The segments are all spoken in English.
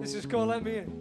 This is called Let Me In.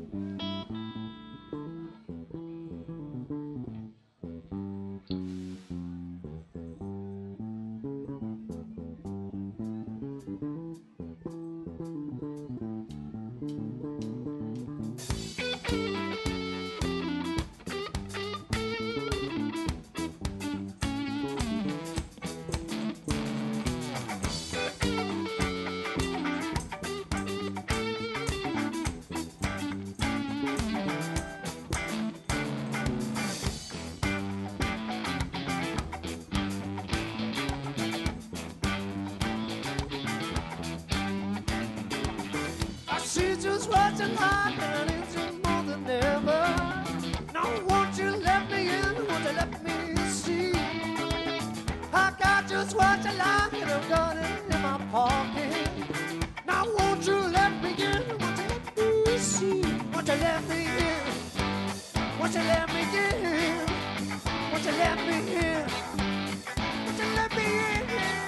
See just what you like, and it's more than ever. Now won't you let me in? Won't you let me see? I got just what you like, and I've got it in my pocket. Now won't you let me in? Won't you let me see? Won't you let me in? Won't you let me in? Won't you let me in? Won't you let me in?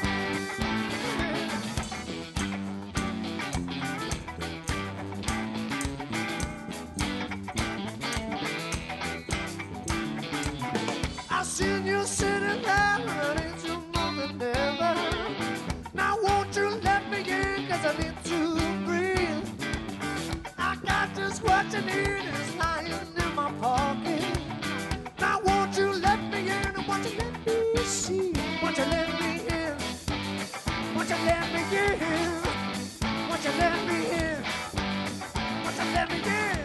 Seen you sitting there, and it's you more than ever. Now won't you let me in, 'cause I need to breathe. I got just what you need, it's lying in my pocket. Now won't you let me in, and won't you let me see? Won't you let me in? Won't you let me in? Won't you let me in? Won't you let me in?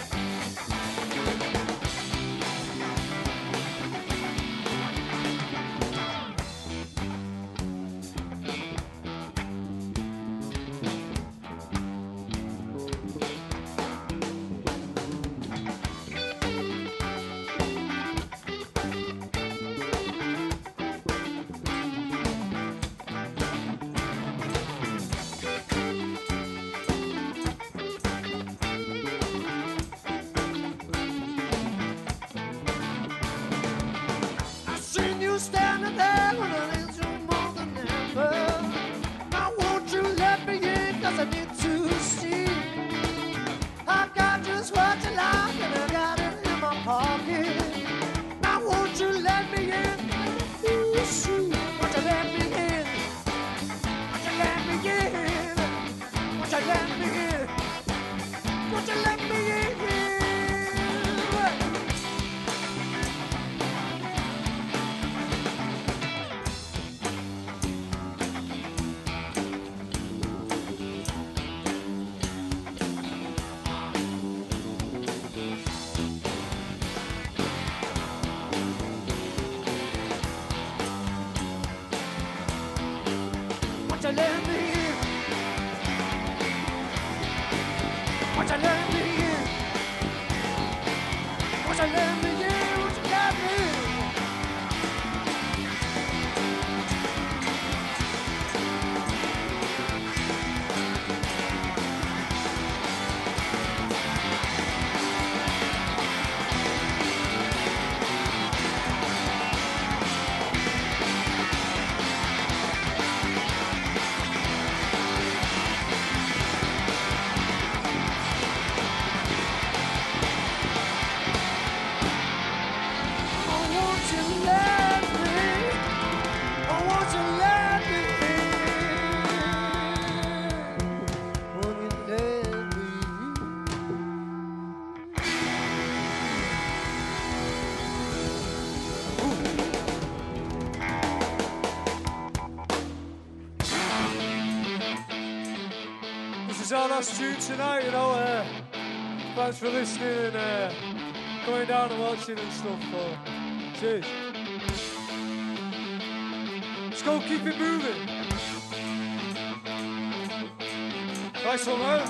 Seen you standing there with an angel more than ever. Now won't you let me in, 'cause I need to see. I got just what you like, and I got it in my pocket. Now won't you let me in? You see, won't you let me in? Won't you let me in? Won't you let me in? Won't you let me in? Won't you let me in? Won't you let me in? Won't you let me in? Won't you let me in? This is our last tune tonight, you know. Thanks for listening and coming down and watching and stuff. Cheers. Let's go, keep it moving. Nice one, man.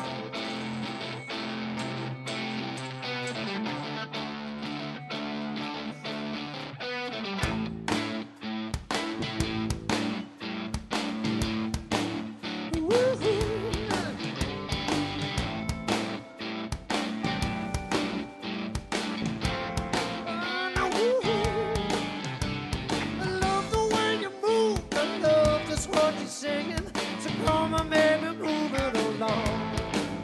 Singing, so come on, baby, move it along.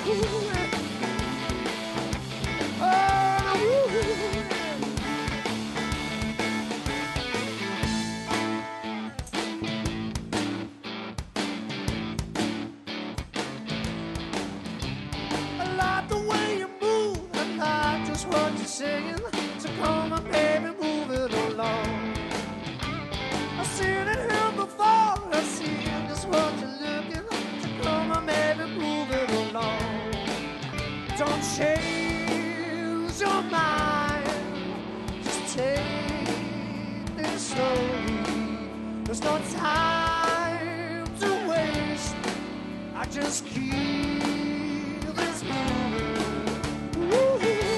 I like the way you move, I like just what you're saying. So come on, baby, move it along. I've seen it here before, I've seen just what you're looking. So come on, baby, move it along. Don't change your mind, just take this slowly. There's no time to waste, I just keep this moving. Ooh.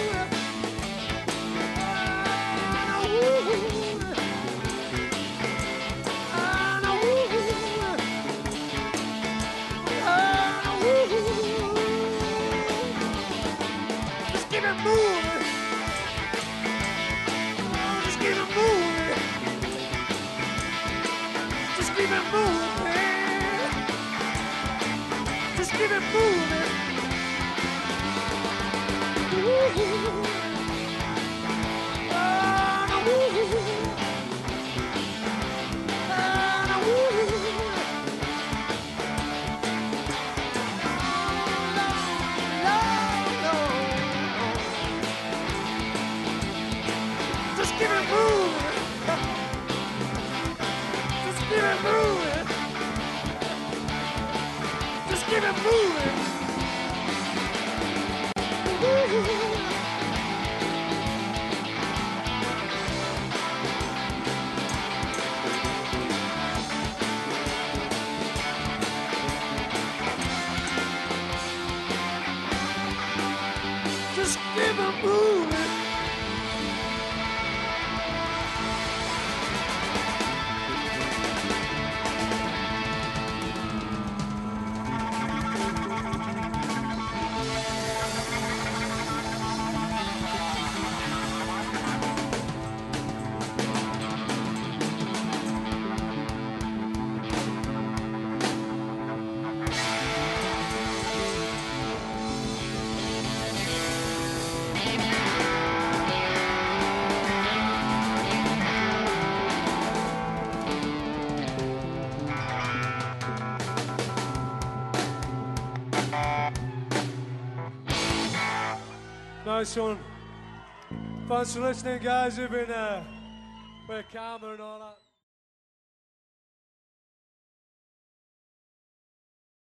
Just keep it moving. Oh, just keep it moving. Just keep it moving. Just keep it moving. Ooh. Ah, no, ooh. Ah, no, ooh. Just keep it moving. Just keep it moving. Just keep it moving. Just keep it moving. Nice one. Thanks for listening, guys. You've been with Karma and all that.